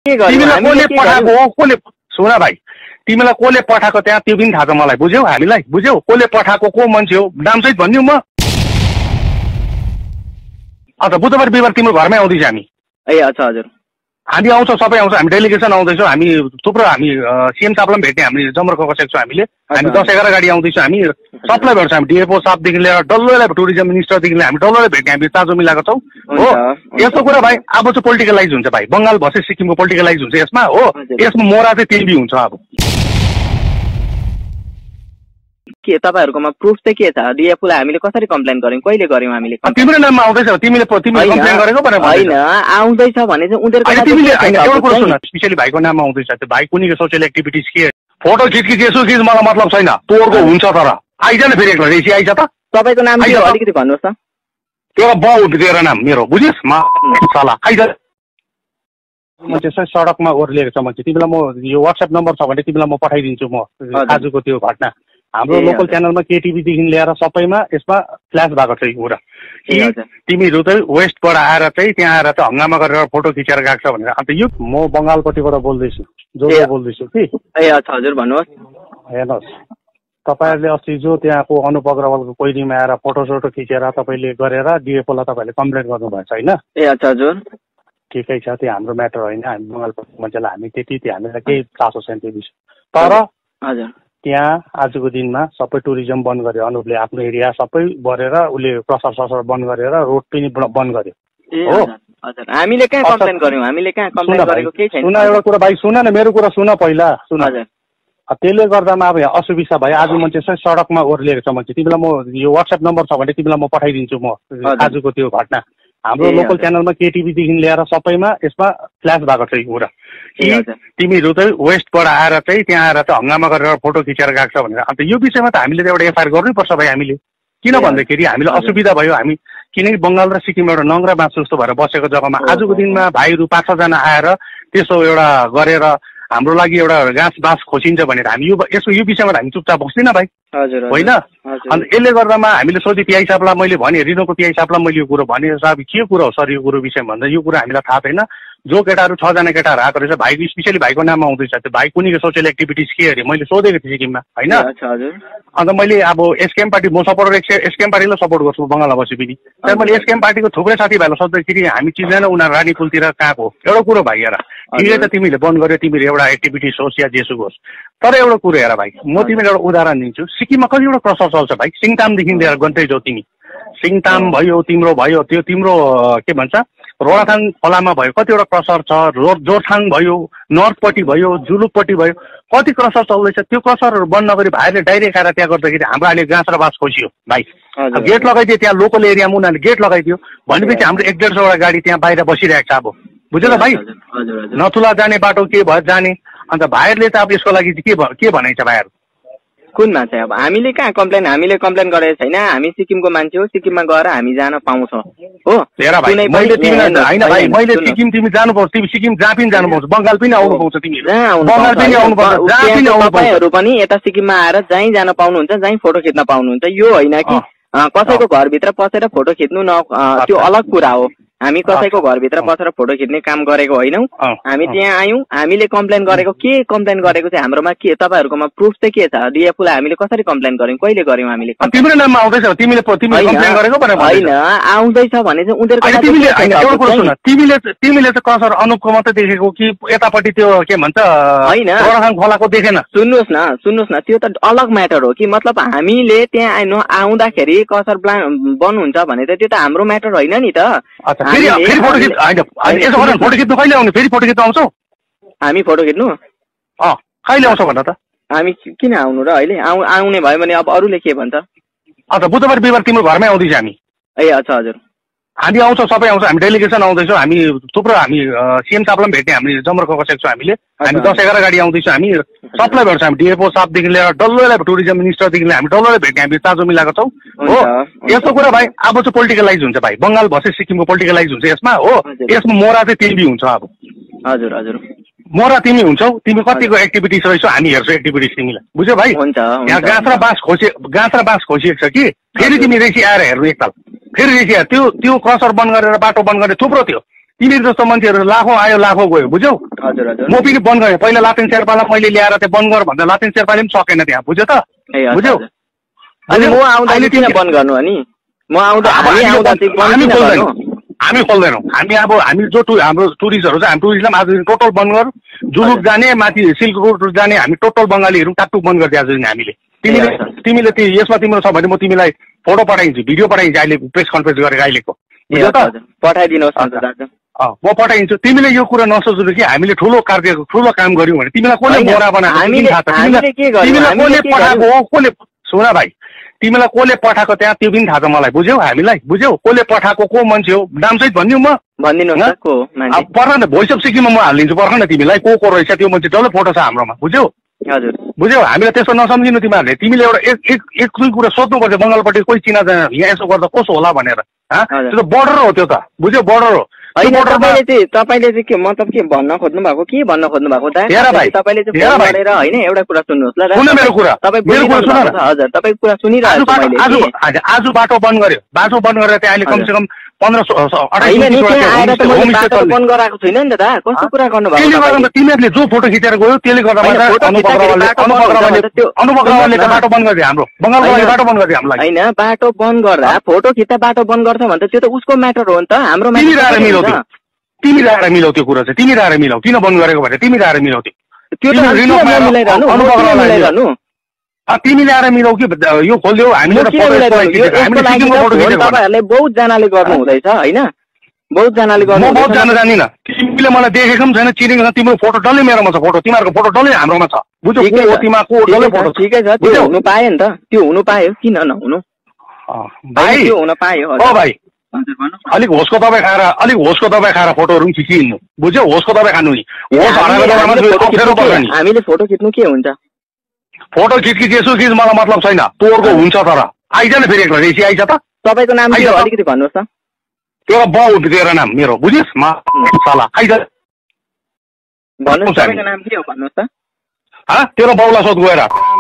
तिमीलाई कसले पठाएको हो कसले सुन भाइ तिमीलाई कसले पठाएको त्यहाँ त्यो पनि थाहा छ मलाई बुझ्यौ हामीलाई बुझ्यौ कसले पठाएको को मान्छे हो नामसहित भनिदिउँ म अच्छा बुधबार बिहिबार तिम्रो घरमै आउँदैछ हामी ए अच्छा हजुर हामी आउँछौँ सबै आउँछ हामी डेलिगेसन आउँदैछौँ हामी थुप्रो हामी सीएम साहबलाई पनि भेट्ने हामी जमर्को बसेको छौँ हामीले हामी 10-11 गाडी आउँदैछौँ हामी सबलाई भेट्छौँ हामी डिएफओ साहबदेखि लिएर डल्लोलाई टुरिज्म मिनिस्टरदेखि लिएर हामी डल्लोलाई भेट्ने हामी चाँजो मिलाएको छौँ हो यस्तो कुरा भाइ अब चाहिँ पोलिटिकलाइज हुन्छ भाइ बङ्गाल भर्सेस सिक्किमको पोलिटिकलाइज हुन्छ यसमा हो यसमा मोरा चाहिँ तिमी हुन्छ अब के तपाईहरुकोमा प्रुफ चाहिँ के छ डिएफओलाई हामीले कसरी कम्प्लेन गर्यौं कहिले गर्यौं हामीले तिम्रो नाममा आउँदैछ तिमीले कम्प्लेन गरेको भनेर हैन आउँदैछ भने चाहिँ उनीहरुको तिमीले एउटा कुरा सुन स्पेशली भाइको नाममा आउँदैछ त्यो भाइ कुनीको सोशल एक्टिभिटिज के फोटो खिच यसो खिच मलाई मतलब छैन तोरको हुन्छ तर आइज न फेरि एकला रेसी आइज त तपाईको नाम के हो अलिकति भन्नुस् त तेरो बाउ तेरो नाम मेरो बुझिस म साला आइज म चाहिँ सडकमा ओर्लिएको छ मान्छे तिमीलाई म यो व्हाट्सएप नम्बर छ भने तिमीलाई म पठाइदिन्छु म आजको त्यो घटना हाम्रो लोकल च्यानलमा केटिभीदेखि लिएर सबैमा यसमा फ्ल्यास भएको छ यो कुरा कि तिमीहरू चाहिँ वेस्टबाट आएर चाहिँ त्यहाँ आएर चाहिँ हङ्गामा गरेर फोटो खिचेर गएको छ भनेर अन्त यो म बङ्गालपट्टिबाट बोल्दैछु जो बोल्दैछु कि ए अच्छा हजुर भन्नुहोस् हेर्नुहोस् तपाईँहरूले अस्ति जो त्यहाँको अनुप अग्रवालको कोइलीमा आएर फोटोसोटो खिचेर तपाईँले गरेर डिएफओलाई तपाईँहरूले कम्प्लेन गर्नुभएछ होइन ए अच्छा हजुर ठिकै छ त्यो हाम्रो म्याटर होइन हामी बङ्गालपट्टिको मान्छेलाई हामी त्यति हामीलाई केही चासो छैन त्यो विषय तर हजुर त्यहाँ आजको दिनमा सबै टुरिज्म बन्द गर्यो अनुपले आफ्नो एरिया सबै गरेर उसले प्रसार ससार बन्द गरेर रोड पनि बन्द गर्यो हो हजुर हामीले कहाँ कम्प्लेन गर्यौं हामीले कहाँ कम्प्लेन गरेको केही छैन सुन एउटा कुरा भाइ सुन न मेरो कुरा सुन पहिला सुन त्यसले गर्दामा अब यहाँ असुविधा भयो आज मान्छे चाहिँ सडकमा ओर्लिएको छ मान्छे तिमीलाई म यो व्हाट्सएप नम्बर छ भने तिमीलाई म पठाइदिन्छु म आजको त्यो घटना हाम्रो लोकल च्यानलमा केटिभीदेखि लिएर सबैमा यसमा फ्ल्यास भएको छ यो कुरा कि तिमीहरू चाहिँ वेस्टबाट आएर चाहिँ त्यहाँ आएर चाहिँ हङ्गामा गरेर फोटो खिचेर गएको छ भनेर अन्त यो विषयमा त हामीले त एउटा एफआइआर गर्नैपर्छ भाइ हामीले किन भन्दाखेरि हामीलाई असुविधा भयो हामी किनकि बङ्गाल र सिक्किम एउटा नङ्ग्रा बाँच्नु जस्तो भएर बसेको जग्गामा आजको दिनमा भाइहरू 5-6 जना आएर त्यसो एउटा गरेर हाम्रो लागि एउटा घाँस बाँस खोसिन्छ भनेर हामी यो विषयमा हामी चुपचाप बस्दिनँ भाइ होइन अन्त यसले गर्दामा हामीले सोधे पिआई साहबलाई मैले भने रिनोको पिआई साहबलाई मैले यो कुरो भने साहब के कुरा हो सर यो कुरो विषयमा भन्दा यो कुरा हामीलाई थाहा छैन जो केटाहरू 6 जना केटाहरू आएको रहेछ भाइको स्पेसली भाइको नाममा आउँदैछ त्यो भाइ कुनीको सोसियल एक्टिभिटिज के अरे मैले सोधेको थिएँ सिक्किममा होइन अन्त मैले अब एसकेएम पार्टी म सपोर्ट एसकेएम पार्टीलाई सपोर्ट गर्छु बङ्गालमा बसे पनि तर मैले एसकेएम पार्टीको थुप्रै साथीभाइलाई सोध्दाखेरि हामी चिन्दैन उनीहरू रानी पुलतिर कहाँको एउटा कुरो भाइ हेर ठिकै त तिमीले बन्द गर्यो तिमीले एउटा एक्टिभिटिज होस् या जेसुक होस् तर एउटा कुरो हेर भाइ म तिमीलाई एउटा उदाहरण दिन्छु सिक्किममा कतिवटा क्रसर चल्छ भाइ सिङतामदेखि लिएर गन्तै जाऊ तिमी सिङताम भयो तिम्रो भयो त्यो तिम्रो के भन्छ रोडाथाङ खोलामा भयो कतिवटा क्रसर छ जोरथाङ भयो नर्थपट्टि भयो जुलुकपट्टि भयो कति क्रसर चल्दैछ त्यो क्रसरहरू बन्द नगरी भाइले डाइरेक्ट आएर त्यहाँ गर्दाखेरि हाम्रो अहिले गाँस र बाँस खोसियो भाइ गेट लगाइदियो त्यहाँ लोकल एरियामा उनीहरूले गेट लगाइदियो भनेपछि हाम्रो 150-150 गाडी त्यहाँ बाहिर बसिरहेको छ अब बुझ्यो ल भाइ नथुला जाने बाटो के भयो जाने अन्त भाइहरूले त अब यसको लागि के भनाइ छ भाइहरू कुनमा चाहिँ अब हामीले कहाँ हामीले कम्प्लेन गरेको छैन हामी सिक्किमको मान्छे हो सिक्किममा गएर हामी जान पाउँछौँ हो हेर भाइ मैले तिमीलाई हैन भाइ मैले सिक्किम तिमी जानु पाउँछ तिमी सिक्किम जहाँ पनि जानु पाउँछ बङ्गाल पनि आउनु पाउँछ तिमी बङ्गाल पनि आउनु पाउँछ जहाँ पनि आउनु तपाईहरु पनि यता सिक्किममा आएर जहीँ जान पाउनुहुन्छ जहीँ फोटो खिच्न पाउनुहुन्छ यो होइन कि कसैको घरभित्र पसेर फोटो खिच्नु न त्यो अलग कुरा हो हामी कसैको घरभित्र बसेर फोटो खिच्ने काम गरेको होइनौँ हामी त्यहाँ आयौँ हामीले कम्प्लेन गरेको के कम्प्लेन गरेको चाहिँ हाम्रोमा के तपाईहरुकोमा प्रुफ चाहिँ के छ डिएफओलाई हामीले कसरी कम्प्लेन गर्यौं कहिले गर्यौं हामीले तिम्रो नाममा आउँदैछ तिमीले कम्प्लेन गरेको भनेर हैन आउँदैछ भने चाहिँ उनीहरुको तिमीले एउटा कुरा सुन तिमीले चाहिँ कसर अनुपको मात्रै देखेको कि यतापट्टि त्यो के भन्छ हैन रोडाथाङ खोलाको देखेन सुन्नुस् न त्यो त अलग म्याटर हो कि मतलब हामीले त्यहाँ आउँदाखेरि कसर बन्द हुन्छ भने त त्यो त हाम्रो म्याटर होइन नि त फेरि फोटो खिच्नु हैन यसो गरेर फोटो खिच्नु कहिले आउने फेरि फोटो खिच्नु आउँछौ हामी फोटो खिच्नु कहिले आउँछौ भन त हामी किन आउनु र अहिले आउने भयो भने अब अरूले के भन्छ अच्छा बुधबार बिहिबार तिम्रो घरमै आउँदैछ हामी ए अच्छा हजुर हामी आउँछौँ सबै आउँछ हामी डेलिगेसन आउँदैछौँ हामी थुप्रो हामी सीएम साहबलाई पनि भेट्ने हामी जमर्को बसेको छौँ हामीले हामी 10-11 गाडी आउँदैछौँ हामी सबलाई भेट्छौँ हामी डिएफओ साहबदेखि लिएर डल्लोलाई टुरिज्म मिनिस्टरदेखि लिएर हामी डल्लोलाई भेट्ने हामी चाँजो मिलाएको छौँ हो यस्तो कुरा भाइ अब चाहिँ पोलिटिकलाइज हुन्छ भाइ बङ्गाल भर्सेस सिक्किमको पोलिटिकलाइज हुन्छ यसमा हो यसमा मोरा चाहिँ तिमी हुन्छ अब हजुर हजुर मोरा तिमी हुन्छौ तिमी कतिको एक्टिभिटिज रहेछौ हामी हेर्छौ एक्टिभिटिज तिमीलाई बुझ्यौ भाइ यहाँ गाँस र बाँस खोसिएको छ कि फेरि तिमी रेसी आएर हेर्नु एकताल फेरि रेसी त्यो क्रसर बन्द गरेर बाटो बन्द गरेर थुप्रो थियो तिमी जस्तो मान्छेहरू लाखौँ आयो लाखौँ गयो बुझ्यौ हजुर हजुर म पनि बन्द गरेँ पहिला लातेन शेर्पालाई मैले ल्याएर त्यो बन्द गर भन्दा लातेन शेर्पाले पनि सकेन त्यहाँ बुझ्यो त बुझ्यौ अनि म आउँदा किन बन्द गर्नु अनि म आउँदा हामी खोल्दैनौँ हामी जो हाम्रो टुरिस्टहरू छ हामी टुरिस्टलाई आज टोटल बन्द गर जुलुक जाने माथि सिल्क रोड जाने हामी टोटल बङ्गालीहरू टाकटुक बन्द गरिदियो आज हामीले तिमीले त्यो यसमा तिम्रो छ भने म तिमीलाई फोटो पठाइदिन्छु भिडियो पठाइदिन्छु अहिले प्रेस कन्फरेन्स गरेर अहिलेको बुझ्यौ त पठाइदिनुहोस् न दाजु म पठाइदिन्छु तिमीले यो कुरा नसोच्नु कि हामीले ठुलो काम गर्यौँ भने तिमीलाई कसले बोरा बनाएको तिमीलाई कसले पठाएको हो कसले सुन भाइ तिमीलाई कसले पठाएको त्यहाँ त्यो पनि थाहा छ मलाई बुझ्यौ हामीलाई बुझ्यौ कसले पठाएको को मान्छे हो नामसहित भनिदिउँ म भनिदिनु पर्ख न भोइस अफ सिक्किममा म हालिदिन्छु पर्ख न तिमीलाई को रहेछ त्यो मान्छे डल्लै फोटो छ हाम्रोमा बुझ्यौ हजुर बुझ्यौ हामीलाई त्यस्तो नसम्झिनु तिमीहरूले तिमीले एउटा एक दुई कुरा सोध्नुपर्छ बङ्गालपट्टि कोही चिनाजाना यहाँ यसो गर्दा कसो होला भनेर त्यो त बोर्डर हो त्यो त बुझ्यौ बोर्डर हो तपाईँले चाहिँ के मतलब के भन्न खोज्नु भएको तपाईँले होइन एउटा कुरा सुन्नुहोस् ल हजुर तपाईँको कुरा सुनिरहेको आज बाटो बन्द गर्यो बाटो बन्द गरेर त्यहाँ अहिले कमसेकम 15-28 बन्द गराएको छैन नि त दा कस्तो कुरा गर्नुभएको तिमीहरूले जो फोटो खिचेर गयो त्यसले गर्दा अनुपग्रवालले बाटो बन्द गरिदियो हाम्रो बङ्गालको बाटो बन्द गरिदियो हामीलाई होइन बाटो बन्द गर्दा फोटो खिच्दा बाटो बन्द गर्छ भने त त्यो त उसको म्याटर हो नि त हाम्रो तिमी ल्याएर मिलाउ त्यो कुरा चाहिँ तिमी ल्याएर मिलाउ किन बन्द गरेको भने तिमी ल्याएर मिलाउ त्यो तिमी ल्याएर मिलाउ कि यो खोलिदेऊ तपाईँहरूले बहुत जनाले गर्नु हुँदैछ होइन बहुत जनाले गर्नु बहुत जान जानिन तिमीले मलाई देखेको पनि छैन चिनेको छ तिम्रो फोटो डल्लै मेरोमा छ फोटो तिमीहरूको फोटो डल्लै हाम्रोमा छ बुझ्यौ ठिकै छ त्यो हुनु पायो नि त त्यो हुनु पायो किन नहुनु भाइ त्यो हुन पायो भाइ अलिक होसको दबाई खाएर फोटोहरू पनि खिचिहिँड्नु बुझ्यौ होसको दबाई खानु नि हामीले फोटो खिच्नु के हुन्छ फोटो खिच यसो खिच मलाई मतलब छैन तोरको हुन्छ तर आइज न फेरि एकपल्ट रेसी आइज त तपाईँको नाम अलिकति भन्नुहोस् त तेरो बाउ तेरो नाम मेरो बुझिस् साला आइज भन्नुहोस् तपाईँको नाम के हो भन्नुहोस् त तेरो बाउलाई सोध गएर